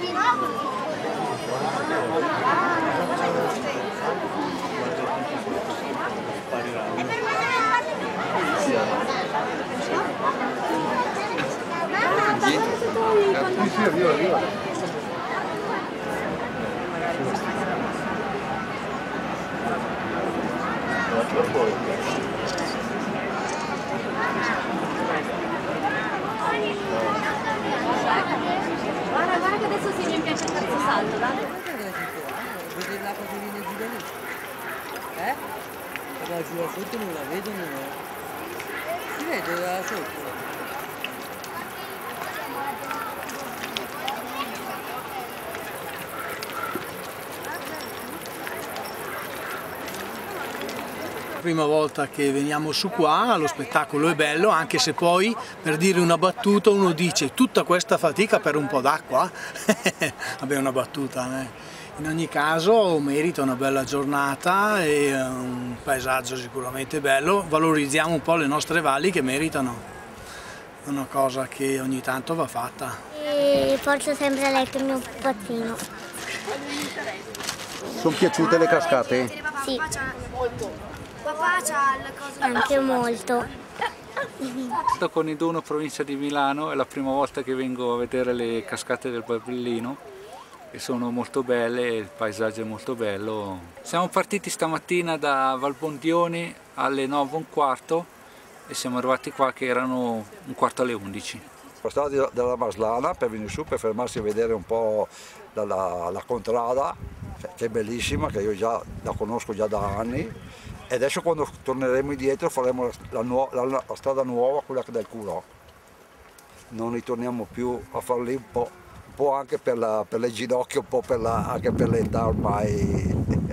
Guarda che adesso si mi piace il terzo salto, dai. Vedi la casolina giù da lì? Ma giù da sotto non la vedo, non è. Si vede da sotto? Prima volta che veniamo su qua, lo spettacolo è bello, anche se poi, per dire una battuta, uno dice tutta questa fatica per un po' d'acqua? Vabbè, una battuta, In ogni caso merita una bella giornata e un paesaggio sicuramente bello, valorizziamo un po' le nostre valli che meritano, è una cosa che ogni tanto va fatta. E porto sempre a letto il mio pupazzino. Sono piaciute le cascate? Sì. Papà c'ha le cose. Anche molto. Sono con Iduno, provincia di Milano, è la prima volta che vengo a vedere le cascate del Barbellino e sono molto belle, il paesaggio è molto bello. Siamo partiti stamattina da Valbondioni alle 9:15 e siamo arrivati qua che erano 11:15. La strada della Maslana per venire su, per fermarsi a vedere un po' la contrada, che è bellissima, che io già la conosco già da anni. E adesso quando torneremo indietro faremo la strada nuova, quella del Curò. Non ritorniamo più a far lì un po' anche per le ginocchia, un po' anche per l'età ormai.